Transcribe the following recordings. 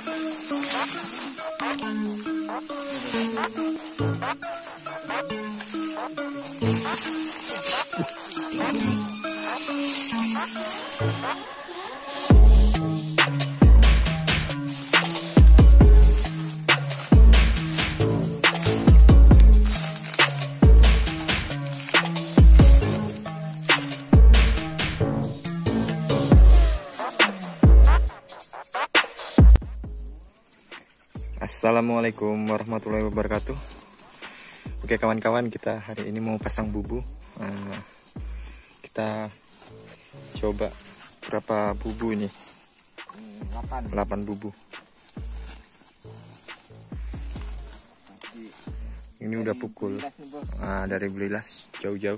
Assalamualaikum warahmatullahi wabarakatuh. Oke kawan-kawan, kita hari ini mau pasang bubu. Kita coba berapa bubu ini? 8 bubu. Ini udah pukul dari Belilas jauh-jauh.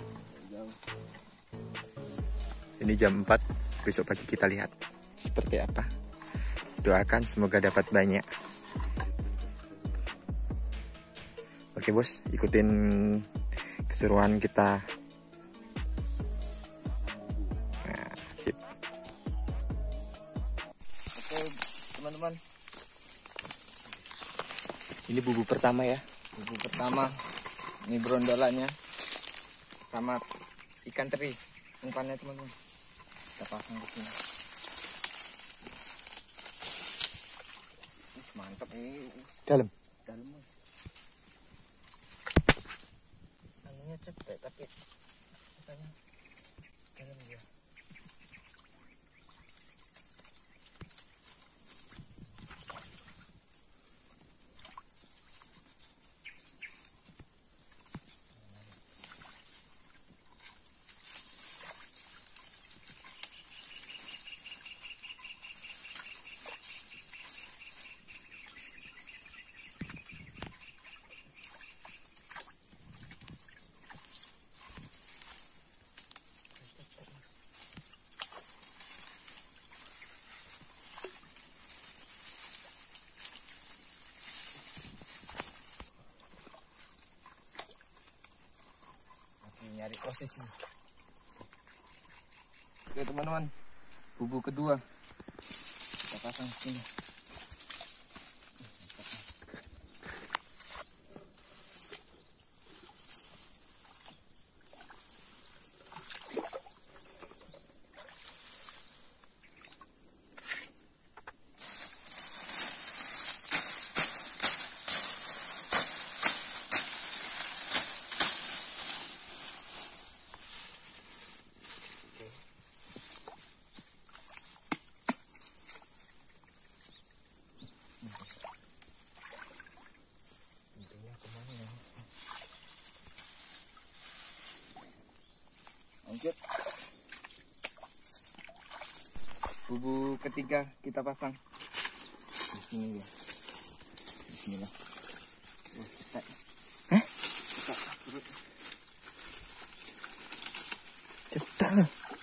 Ini jam 4. Besok pagi kita lihat seperti apa. Doakan semoga dapat banyak. Oke bos, ikutin keseruan kita. Nah, sip. Oke teman-teman, ini bubu pertama ya. Bubu pertama, ini berondolannya sama ikan teri umpannya teman-teman. Kita pasang ke sini. Mantap ini. Dalam. Cetek tapi katanya dalam dia. Nyari posisi. Oke teman-teman, bubu kedua kita pasang sini. Lanjut, bubu ketiga kita pasang di sini ya. Bismillah. Wah, cetek. Cetek.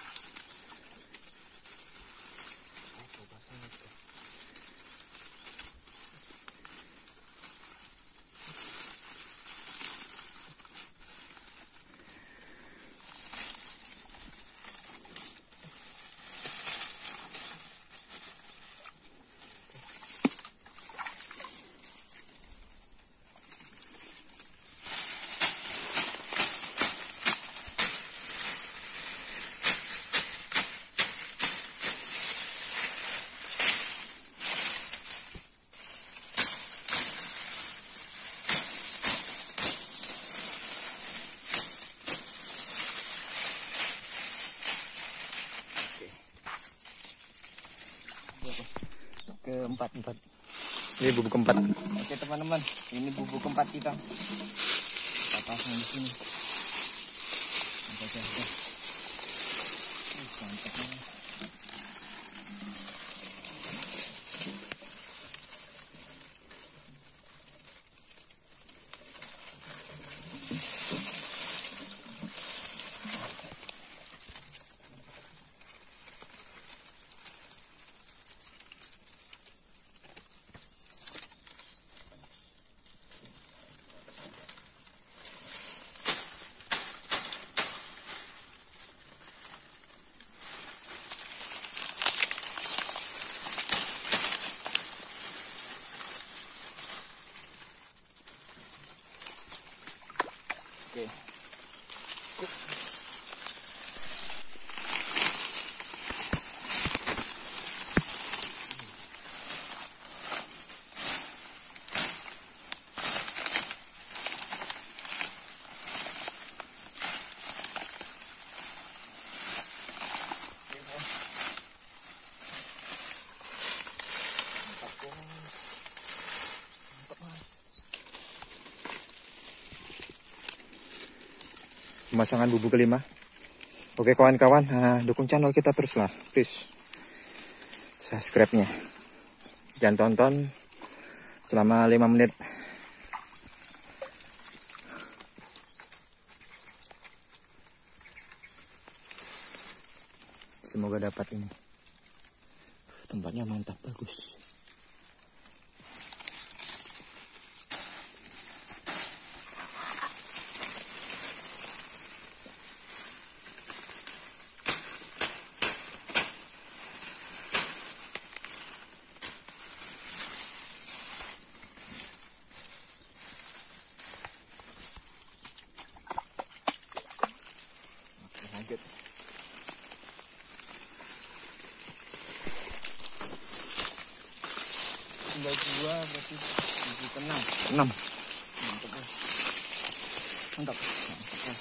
Keempat. Ini bubu keempat. Oke teman-teman, ini bubu keempat kita. Kita pasang di sini. Mantap. Oke. Pemasangan bumbu kelima. Oke kawan-kawan, dukung channel kita terus lah, please. Subscribe-nya. Dan tonton selama 5 menit. Semoga dapat ini. Tempatnya mantap, bagus. Lanjut. Tinggal 2 berarti 7 ke 6. 6. Mantap, Bos. Mantap. Mantap, Bos.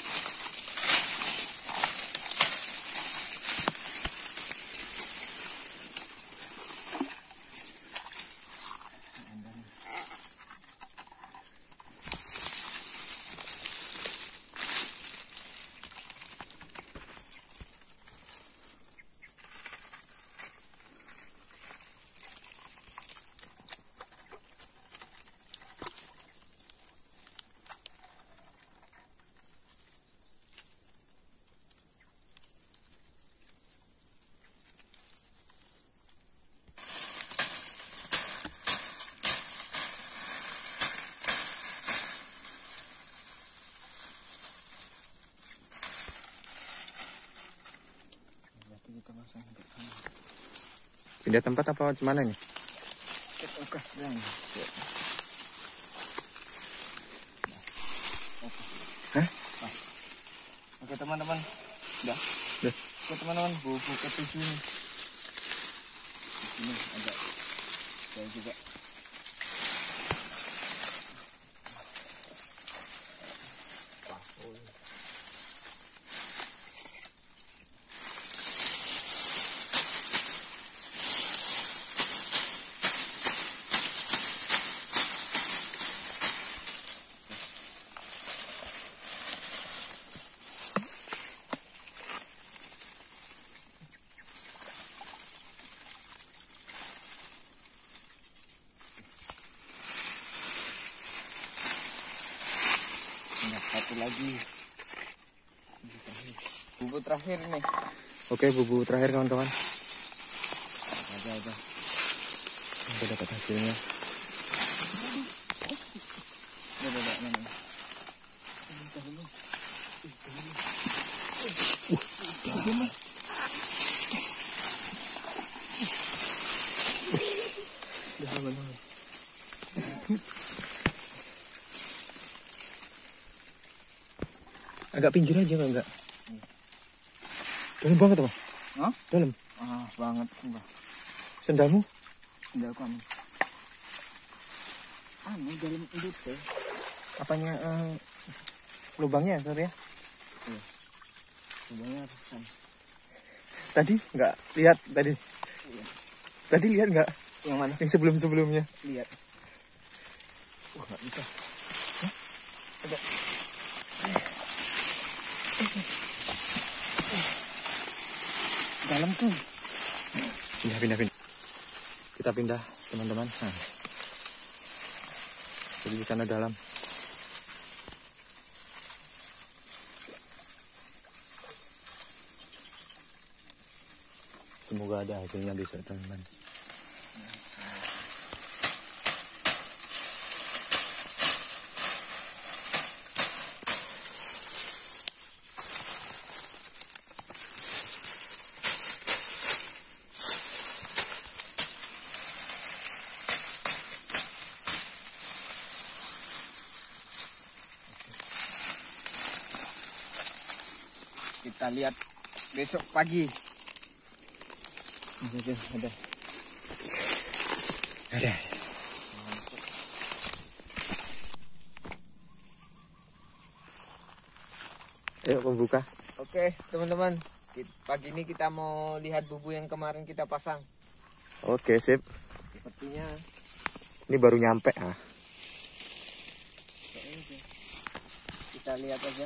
Kita masang ke sana. Pindah tempat apa gimana nih? Kita ukas dan. Hah? Oke teman-teman. Udah. Udah. Oke teman-teman, buku ke-7 nih. Di sini agak jauh juga. Satu lagi. Bubuk terakhir nih. Oke, bumbu terakhir kawan-kawan. Ada. Kita dapat hasilnya. Mana? Agak pinggir aja enggak? Dalam banget apa? Hah? Dalam. Banget sumpah. Sendalmu? Enggak aku aman. Dalam hidup deh. Apanya lubangnya, sorry ya? Iya. Lubangnya harus kan. Tadi enggak lihat tadi. Iya. Tadi lihat enggak? Yang mana? Yang sebelum-sebelumnya. Lihat. Wah, enggak bisa. Hah? Ada. Dalam tuh. Pindah. Kita pindah, teman-teman. Nah. Jadi di sana dalam. Semoga ada hasilnya besok, teman-teman. Kita lihat besok pagi. Ada. Ayo membuka. Oke teman-teman, pagi ini kita mau lihat bubu yang kemarin kita pasang. Oke, sip. Sepertinya Ini baru nyampe. kita lihat aja.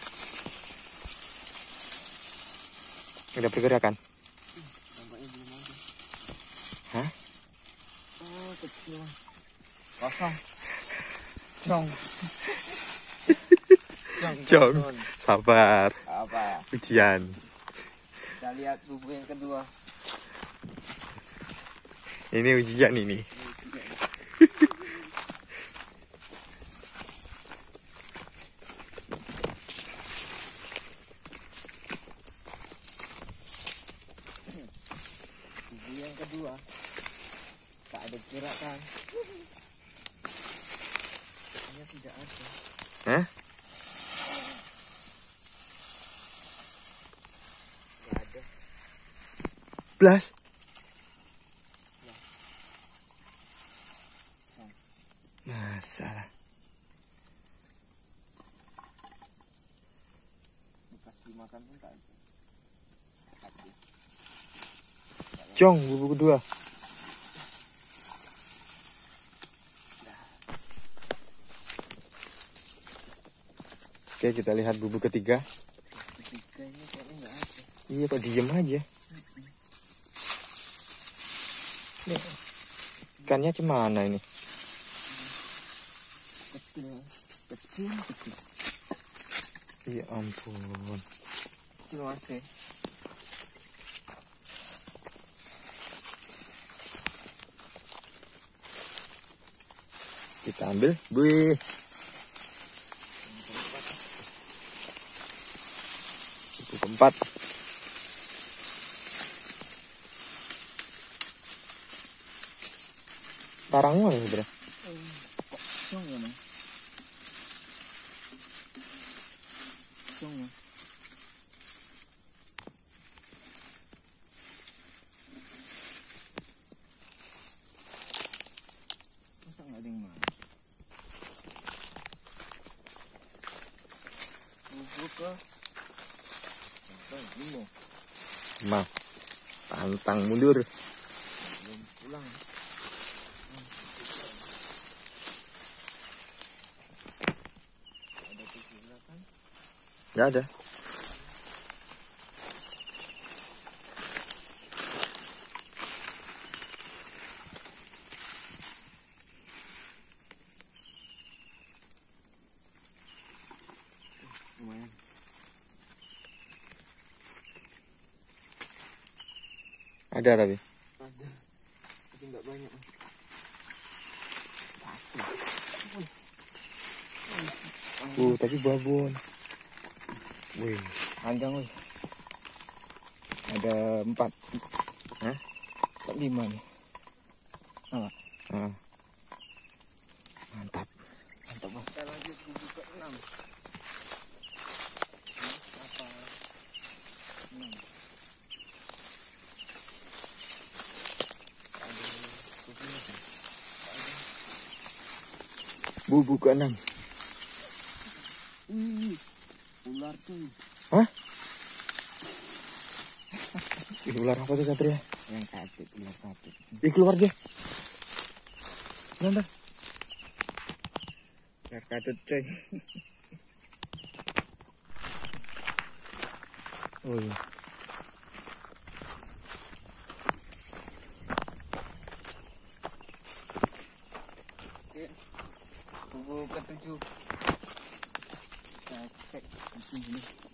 Ada pergerakan. Tampaknya belum ada. Hah? Oh, kecil. Kosong. Jong. Jong. teman-teman. Sabar. Apa? Ujian. Kita lihat bubu yang kedua. Ini ujian ini. Bubu yang kedua. Tak ada gerakan. Ini tidak ada. Hah? Tidak ada. Blas. Masalah. Bekas dimakan pun tak ada. Habis. Jong, bubu kedua. Oke, kita lihat bubu ketiga. Ketiga ini kayaknya nggak ada. Iya, kok diem aja. Ikannya cemana ini? Kecil. Ya ampun. Kecil masih. Kita ambil. Wih. Bubu keempat. Parangmu ya sebenernya. Jong ya mas. Jong ya. Masa nggak ada yang mau? Bubu ke. Lima. Ma, pantang mundur. Belum pulang. Ada pergerakan. Nggak ada. Lumayan. Ada tapi. Ada. Tapi nggak banyak. Tapi babon. Wih. Panjang wih. Ada 4. Hah? 5 nih. Ah. Mantap. Mantap bos. Kita lanjut bubu ke 6. Apa? 6. Bubu ke-6. Ular tuh. Hah? Ular apa tuh Satria? Yang katut, ular katut. Ih, keluar dia. Nanda. Ular katut coy. Oh iya. Oke. Bubu ke-7. Kita cek di sini.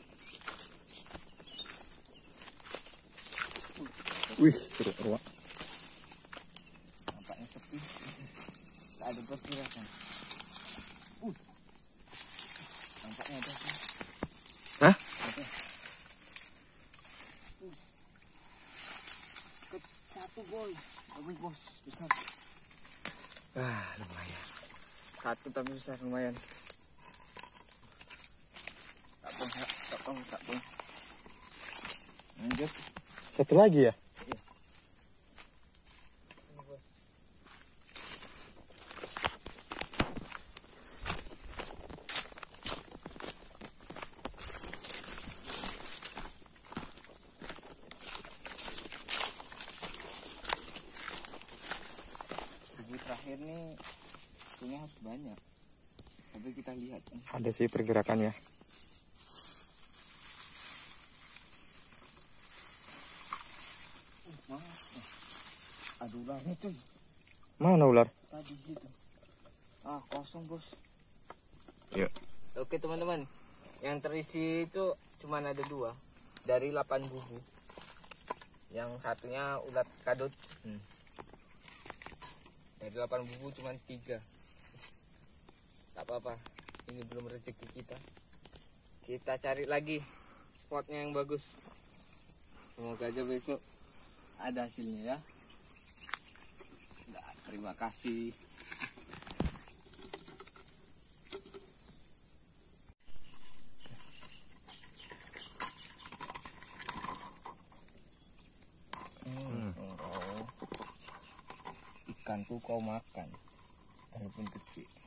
Wih, seru. Nampaknya sepi. Tak ada pergerakan. Nampaknya ada sih. Hah? Ada. Satu boy. Tapi bos besar. Ah, lumayan. Satu tapi besar lumayan. Tak pun. Lanjut. Satu lagi ya? Bubu terakhir nih punya harus banyak. Tapi kita lihat. Ada sih pergerakannya. Aduh ular itu. Mana ular? Tadi gitu. Ah, kosong, Bos. Yuk. Oke, teman-teman. Yang terisi itu cuma ada 2 dari 8 bubu. Yang satunya ulat kadut. Dari 8 bubu cuma 3. Tak apa-apa. Ini belum rezeki kita. Kita cari lagi spotnya yang bagus. Semoga aja besok ada hasilnya ya. Nah, terima kasih. Oh. Ikan tuh kau makan walaupun kecil.